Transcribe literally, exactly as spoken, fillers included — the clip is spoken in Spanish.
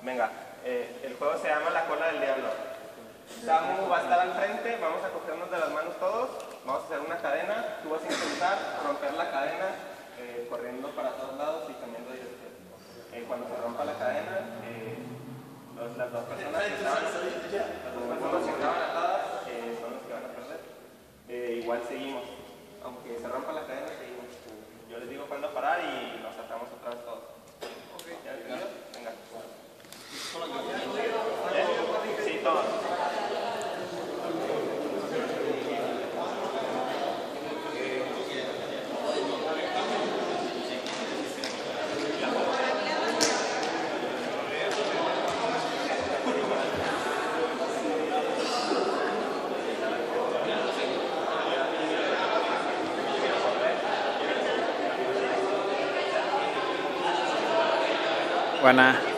Venga, eh, el juego se llama La Cola del Diablo. Samu va a estar al frente, vamos a cogernos de las manos todos, vamos a hacer una cadena, tú vas a intentar romper la cadena eh, corriendo para todos lados y cambiando de dirección. Eh, cuando se rompa la cadena, eh, los, las dos personas que estaban, las dos personas que estaban atadas eh, son los que van a perder. Eh, igual seguimos, aunque se rompa la cadena, seguimos. Yo les digo cuándo parar y nos atamos otra vez todos. ¿Ya entendido? Venga. Sí, todos. Buena.